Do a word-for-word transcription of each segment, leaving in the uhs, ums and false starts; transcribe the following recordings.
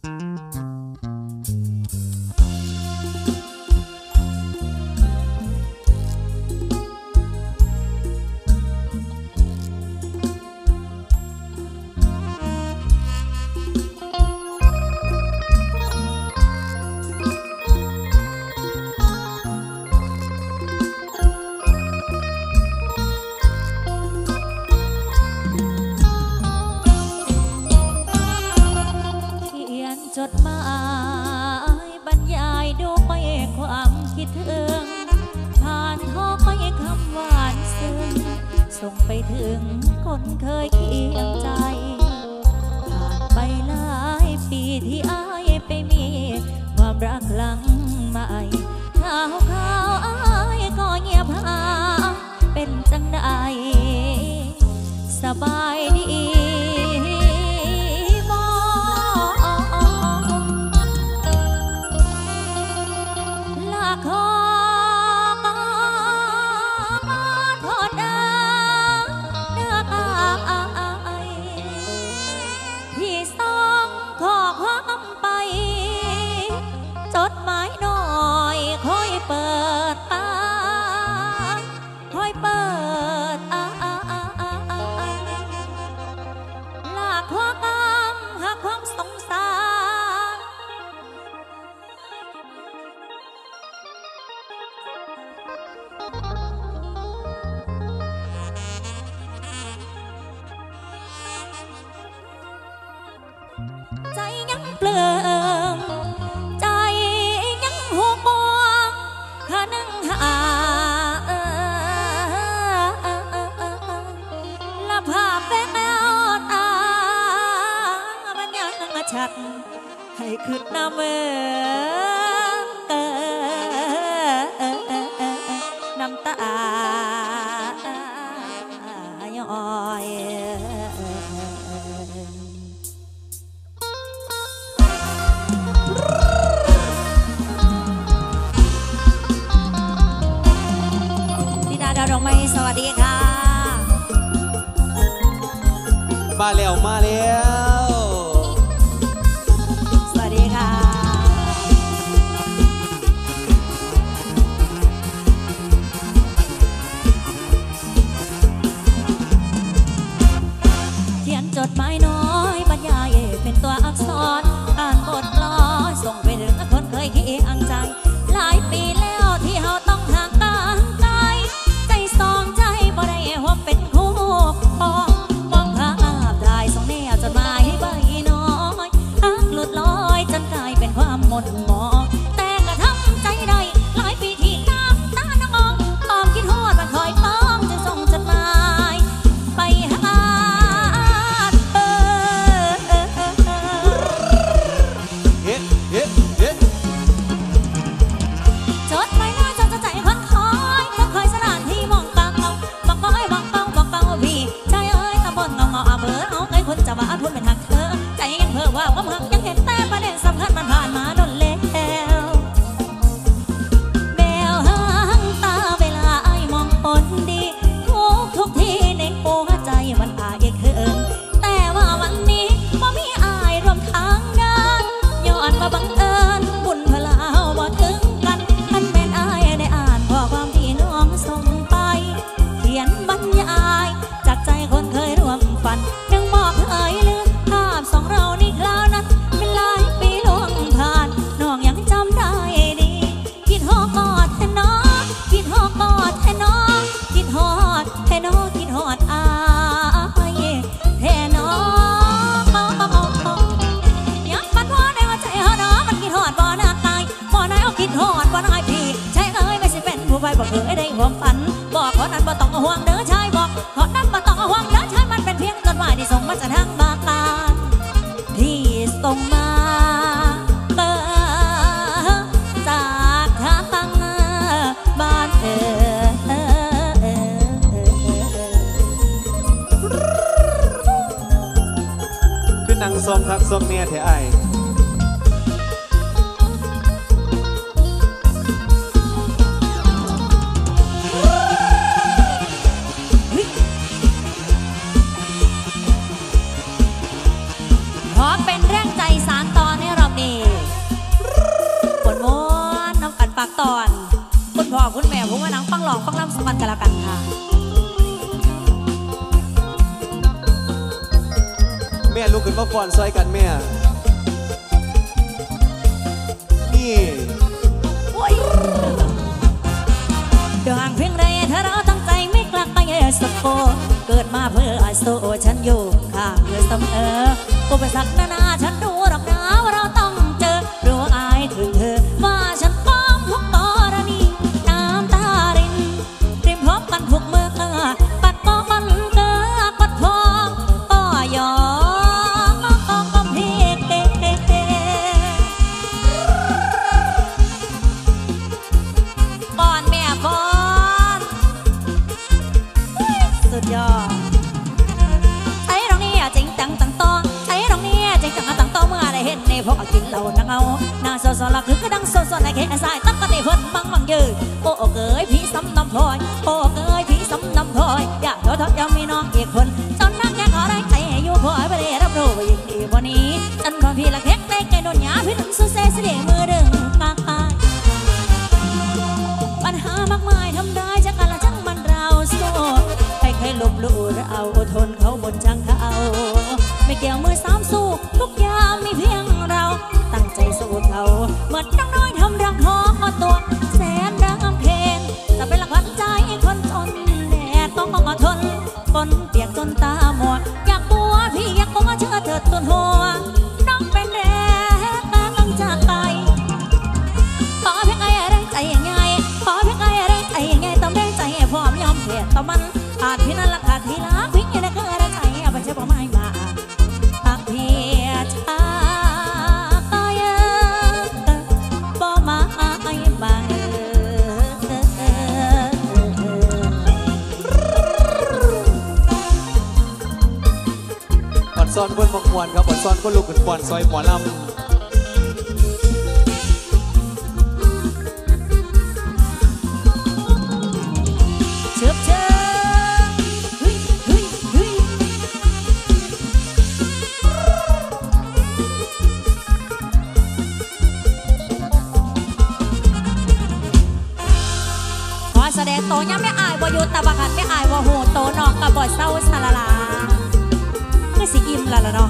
จดหมายบรรยายด้วยความคิดถึงผ่านท้องไปคำหวานซึ้งส่งไปถึงคนเคยเคียงใจผ่านไปหลายปีที่อายไปมีความรักหลังใหม่ข่าวข่าวอายก็เงียบหายเป็นจังใดสบายดีขอโทษนะเนื้ออายที่ส่งข้อความไปจดหมายน้อยคอยเปิดตาคอยเปิดตาลากข้อความหาความสงสารใจยังเปลืองใจยังหัวปวงหานั่งหาละภาพแววตามันยังชัดให้ขึ้นน้ำเมื่อน้ำตาย้อยดาวดอกไม้สวัสดีค่ะมาแล้วมาแล้วสวัสดีค่ะเขียนจดหมายน้อยบรรยายเป็นตัวอักษรอ่านบทกลอนส่งไปถึงคนเคยเคียงใจหลายปีแล้วที่เราต้องห่างกันไกลสองใจบ่ได้หัวเป็นคู่ปองมองภาพได้ส่งแนวจดหมายใบน้อยอักหลุดลอยจนกลายเป็นความหมดหมองแต่ก็ทำใจได้หลายปีที่น้ำตาน้องตอมคิดฮอดมันคอยป้องจึงส่งจดหมายไปหาเออเออเออเฮ้เฮ้เฮ้จดหมายน้อยจนจะใจคนคอยต้องคอยสถานที่มองตาเงาบอกบอกให้บอกเป้าบอกเป้าพี่ใจเอ้ยตะบนเงาเงาอาเบอเอาไอ้คนจะว่าพูดเป็นหักเธอใจยังเพ้อว่าความหักยังเห็นแต่ประเด็นสำคัญมันผ่านมาโดนแล้วแมวหางตาเวลาไอ้มองปนดีทุกทุกทีในหัวใจมันพาเอกเขินแต่ว่าวันนี้บ่มีอายรวมทางเดินย้อนมาบังเอิญบุญพลาบ่ถึงกันท่านแม่นอายได้อ่านข้อความที่น้องส่งไปเขียนบรรยายจากใจคนเคยร่วมฝันยังบอกเคยลืมภาพสองเราในคราวนั้นเป็นหลายปีล่วงผ่านน้องยังจำได้ดีคิดฮอดแท่น้องคิดฮอดแท่น้องคิดฮอดแท่น้องคิดฮอดอายแท่น้องยังปัดว่าในหัวใจฮอน้องมันคิดฮอดบ่น่าตายบ่นายเอาคิดฮอดบ่นายพี่ใช่เอ้ยไม่ใช่เป็นผู้ไปบอกเคยได้ห่วงฝันบอกขอนั้นบ่ต้องห่วงเด้อชายบอกขอนั้นบ่ต้องห่วงเด้อชายมันเป็นเพียงจดหมายที่ส่งมาจากทางบ้านที่ส่งมาเปิดจากทางบ้านเออคือนางส้มทักส้มเนี่ยเถอะไอขอเป็นแรงใจสารต่อในเราฟังลำสักวันกันละกันค่ะแม่ลุกขึ้นมาฟ้อนซอยกันแม่นี่เดือดเพียงไรถ้าเราตั้งใจไม่กลักไปสักโกเกิดมาเพื่อโซฉันอยู่ข้างเธอเสมอกูไปสักนานาฉันดูหรอกนะว่าเราต้องเจอรู้อายถึงเธอว่าฉันป้อมทุกกรณีน้ำตารินริมพบกันทุกเมื่อปัดป้อนเกลือปัดพองก็ยอมก็พี่เก๋ป้อนแม่ป้อนสุดยอดไอ้ตรงนี้จริงจังตั้งต้อไอ้ตรงนี้จริงจังตั้งต้อเมื่อได้เห็นในพวกกินเหล้านังเอาหน้าโซโซลักคือก็ดังโซโซในแค่สายตั้งกันในเพิ่นมังมังยืดโอ้เกยพี่ซ้ำน้ำพลอยโอ้เกยพี่ซ้ำน้ำพลอยอยากทอดทอดยังมีน้องอีกคนจนนักแก่ขอได้ใจอยู่พอยไปได้รับรู้ว่ายิ่งดีกว่านี้จนพอพี่ละแค่ได้ไก่โดนหยาพี่ถึงสู้เซ่เสียมือดึงกากปัญหามากมายทำได้จากกันละจังมันเราสู้ให้ใครลบลู่เราทนเขาบนจังเขาไม่เกี่ยวมือสามสู้ทุกอย่างมีเพียงเราตั้งใจสู้เขาเหมือนน้องน้อยทำรังทอตัวแสนรังเพนจะเป็นหลักพันใจคนจนแดดต้องอดทนฝนเปียกจนตาหมดอยากบัวพี่อยากบัวเชื่อเถิดต้นหัวน้องเป็นแรงกำลังจากไปขอเพียงไอ้แรงใจยังไงขอเพียงไอ้แรงใจยังไงต้องแรงใจพร้อมยอมเพียรต่อมันขาดพี่นั่นละขาดทีละพี่ยังได้เกิดแรงใจไม่ใช่บอกไม่มาตักเพียรชาตายบ่มาไอ้บ้านปอนซอนบนมงคลครับปอนซอนก็ลุกขึ้นปอนซอยหมอลำเชิบเชิบเฮ้ยเฮ้ยเฮ้ยขอแสดงโตยังไม่อายบ่อยู่ตะบักหันไม่อายว่าโหโตนอกกับบ่เศร้าสลาลาคือสิอิ่มละละเนาะ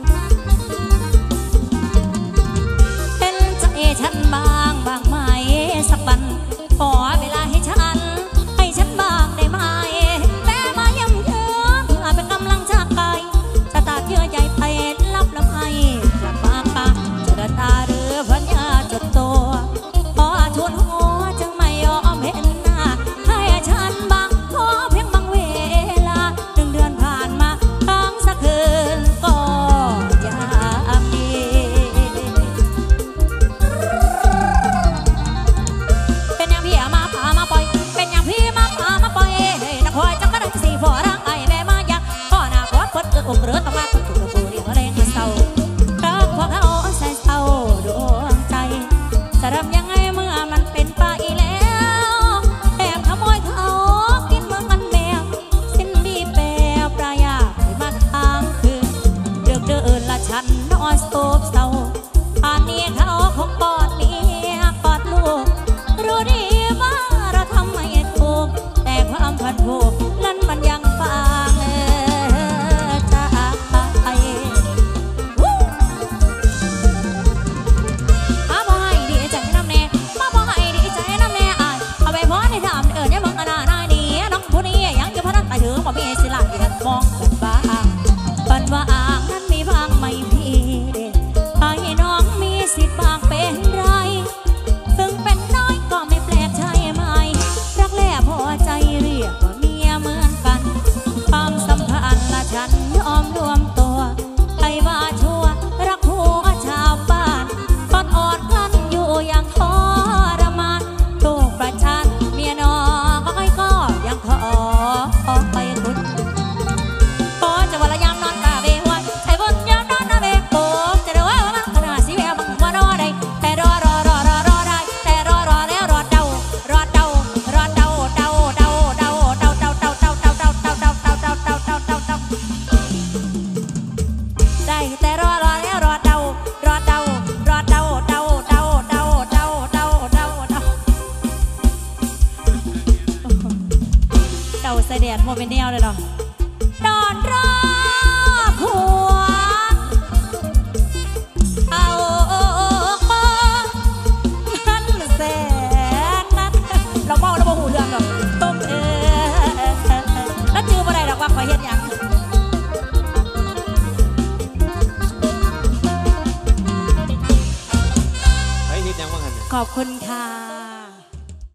เป็นใจฉันบางบางไหมสักวันขอเวลาให้ฉันให้ฉันบางได้ไหมแม่มาเยี่ยมเยือนเพื่อเป็นกำลังใจจะตาเยื่อใยไปรับลำไห้กลับมาปะจะเดินตาหรือพันยาจดตัวพอชวนหัวจึงไม่ยอมเห็นหน้าให้ฉันบางขอเพียงบางเวลาหนึ่งเดือนผ่านมาตั้งสักคืนก็ยามดีเป็นอย่างพี่มาพามาปล่อยเป็นอย่างพี่มาพามาปล่อยนักคอยจังก็ได้สี่ฝอร่างไอแม่มายักพ่อหน้าพอดพดเกิดอกเรือต้องมาตุกตุกตุกเรียกแรงเศร้ารักพวกเขาใส่เศร้าดวงใจจะทำยังไงเมื่อมันเป็นไปแล้วแอบขโมยเขากินเมื่อมันแมวสิ้นบีแปรปลายามาทางคืนเดือดเดินละฉันนอนโศกเศร้าป่านนี้เขาคงกอดเมียกอดลูกรู้ดีว่าเราทำไม่ถูกแต่ความพันผูกนั้นมันยังฟังใจมาบ่ให้ดีใจน้ำแน่มาบ่ให้ดีใจน้ำแน่อายเอาไปพอในถามเอิญยังมองอนาหน้านี้น้องผู้นี้ยังอยู่พนันไต่ถือบ่มีสิลาที่กันมองกันบ้างปันว่าอ่างนั้นมีบางไม่พี่เด็ดเดาเสด็จโมเป็นแนวเลยเนาะนอนรอผัวเอามันแสนนักเราเมาแล้วโมหูเรื่องหรอกต้มเออแล้วจื้อมาได้หรอกว่าขอเฮ็ดหยังไปเฮ็ดหยังบ้างหันเนี่ยขอบคุณค่ะ